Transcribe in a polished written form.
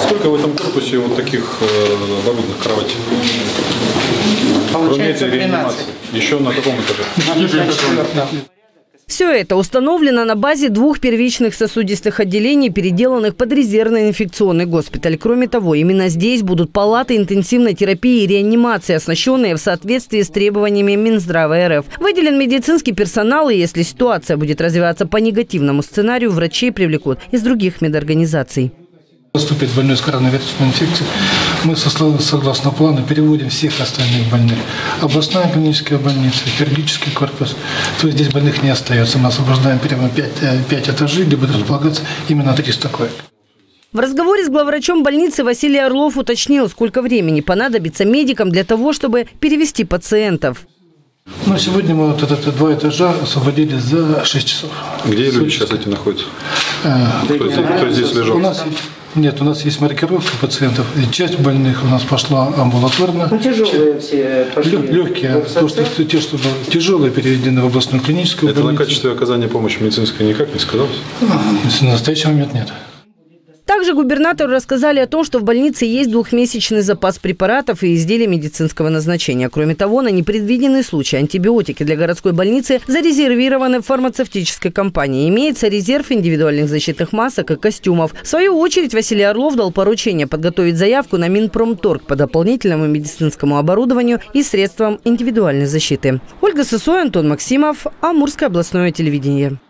Сколько в этом корпусе вот таких оборудованных кроватей? Получается, кроме этой реанимации. Еще на каком этаже? Все это установлено на базе 2 первичных сосудистых отделений, переделанных под резервный инфекционный госпиталь. Кроме того, именно здесь будут палаты интенсивной терапии и реанимации, оснащенные в соответствии с требованиями Минздрава РФ. Выделен медицинский персонал, и если ситуация будет развиваться по негативному сценарию, врачей привлекут из других медорганизаций. Поступит больной с коронавирусной инфекцией, мы согласно плану переводим всех остальных больных. Областная клиническая больница, хирургический корпус. То есть здесь больных не остается. Мы освобождаем прямо 5 этажей, где будут располагаться именно 300 коек. В разговоре с главврачом больницы Василий Орлов уточнил, сколько времени понадобится медикам для того, чтобы перевести пациентов. Ну, сегодня мы вот это 2 этажа освободили за 6 часов. Где люди сейчас эти находятся? Кто здесь лежал? У нас есть маркировка пациентов. И часть больных у нас пошла амбулаторно. Ну, тяжелые все пошли. Легкие. Те, что тяжелые, переведены в областную клиническую больницу. Это на качестве оказания помощи медицинской никак не сказалось? На настоящий момент нет. Также губернатору рассказали о том, что в больнице есть 2-месячный запас препаратов и изделий медицинского назначения. Кроме того, на непредвиденный случай антибиотики для городской больницы зарезервированы в фармацевтической компании. Имеется резерв индивидуальных защитных масок и костюмов. В свою очередь Василий Орлов дал поручение подготовить заявку на Минпромторг по дополнительному медицинскому оборудованию и средствам индивидуальной защиты. Ольга Сысоева, Антон Максимов, Амурское областное телевидение.